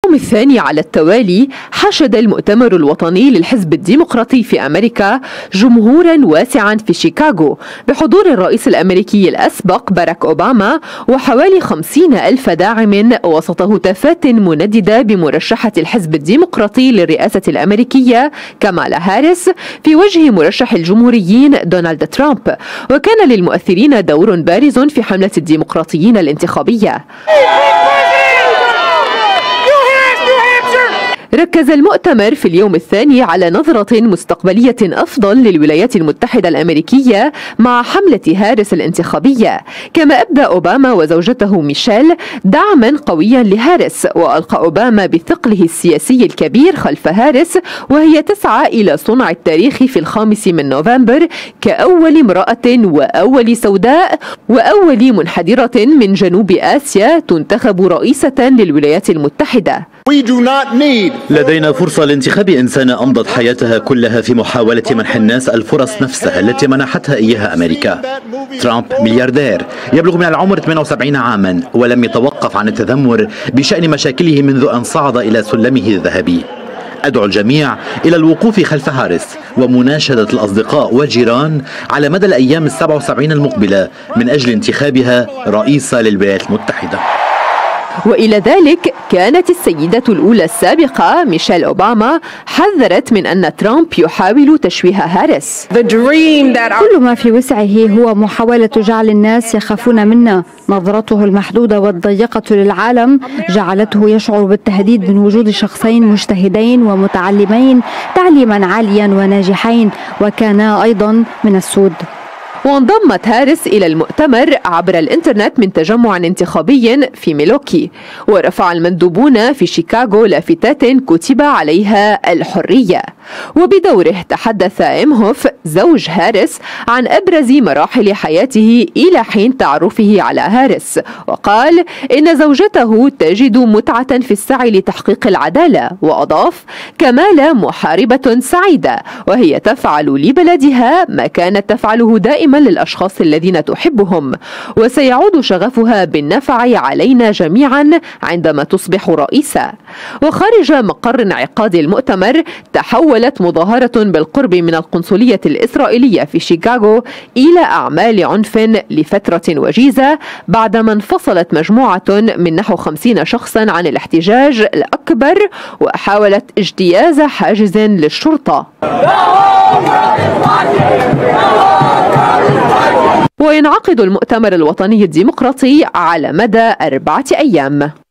الثاني على التوالي حشد المؤتمر الوطني للحزب الديمقراطي في أمريكا جمهورا واسعا في شيكاغو بحضور الرئيس الأمريكي الأسبق باراك أوباما وحوالي 50,000 داعم وسط هتافات منددة بمرشحة الحزب الديمقراطي للرئاسة الأمريكية كامالا هاريس في وجه مرشح الجمهوريين دونالد ترامب. وكان للمؤثرين دور بارز في حملة الديمقراطيين الانتخابية. ركز المؤتمر في اليوم الثاني على نظرة مستقبلية أفضل للولايات المتحدة الأمريكية مع حملة هاريس الانتخابية، كما أبدى أوباما وزوجته ميشيل دعما قويا لهاريس، وألقى أوباما بثقله السياسي الكبير خلف هاريس وهي تسعى إلى صنع التاريخ في 5 من نوفمبر كأول امرأة وأول سوداء وأول منحدرة من جنوب آسيا تنتخب رئيسة للولايات المتحدة. لدينا فرصة لانتخاب إنسانة أمضت حياتها كلها في محاولة منح الناس الفرص نفسها التي منحتها إياها أمريكا. ترامب ملياردير يبلغ من العمر 78 عاما ولم يتوقف عن التذمر بشأن مشاكله منذ أن صعد إلى سلمه الذهبي. أدعو الجميع إلى الوقوف خلف هاريس ومناشدة الأصدقاء والجيران على مدى الأيام 77 المقبلة من أجل انتخابها رئيسة للولايات المتحدة. وإلى ذلك كانت السيدة الأولى السابقة ميشيل أوباما حذرت من أن ترامب يحاول تشويه هاريس. كل ما في وسعه هو محاولة جعل الناس يخافون منا. نظرته المحدودة والضيقة للعالم جعلته يشعر بالتهديد من وجود شخصين مجتهدين ومتعلمين تعليما عاليا وناجحين وكانا أيضا من السود. وانضمت هاريس إلى المؤتمر عبر الإنترنت من تجمع انتخابي في ميلوكي، ورفع المندوبون في شيكاغو لافتات كتب عليها الحرية. وبدوره تحدث إمهوف زوج هاريس عن أبرز مراحل حياته إلى حين تعرفه على هاريس، وقال إن زوجته تجد متعة في السعي لتحقيق العدالة، وأضاف: كمالا محاربة سعيدة وهي تفعل لبلدها ما كانت تفعله دائما للأشخاص الذين تحبهم، وسيعود شغفها بالنفع علينا جميعا عندما تصبح رئيسة. وخارج مقر انعقاد المؤتمر تحولت مظاهرة بالقرب من القنصلية الإسرائيلية في شيكاغو إلى أعمال عنف لفترة وجيزة بعدما انفصلت مجموعة من نحو 50 شخصا عن الاحتجاج الأكبر وحاولت اجتياز حاجز للشرطة. وينعقد المؤتمر الوطني الديمقراطي على مدى 4 أيام.